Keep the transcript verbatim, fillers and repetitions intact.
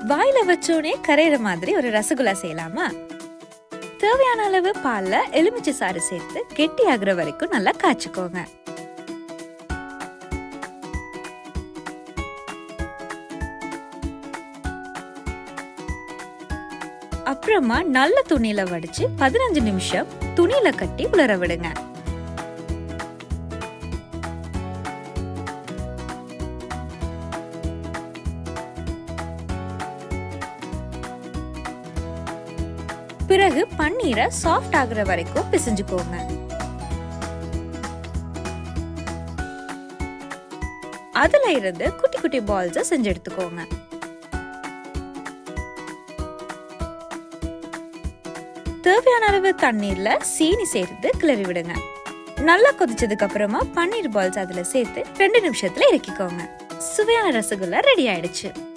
வாயில வச்சோனே கரையிற மாதிரி ஒரு ரசகுல்லா செய்யலாமா? தேவையான அளவு பால்ல எலுமிச்சை சாறு சேர்த்து கெட்டி ஆகுற வரைக்கும் நல்லா காய்ச்சிக்கோங்க. அப்புறமா நல்ல துணியில வடிச்சு பதினஞ்சு நிமிஷம் துணியில கட்டி உலர விடுங்க. பிறகு பன்னீரை சாஃப்ட் ஆகுற வரைக்கும் பிசைஞ்சுக்கோங்க. அதுல இருந்து குட்டி குட்டி பால்ஸ் செஞ்சு எடுத்துக்கோங்க. தேவையான அளவு தண்ணீர்ல சீனி சேர்த்து கிளறி விடுங்க. நல்லா கொதிச்சதுக்கு அப்புறமா பன்னீர் பால்ஸ் அதுல சேர்த்து ரெண்டு நிமிஷத்துல இறக்கிக்கோங்க. சுவையான ரசகுல்லா ரெடி ஆயிடுச்சு.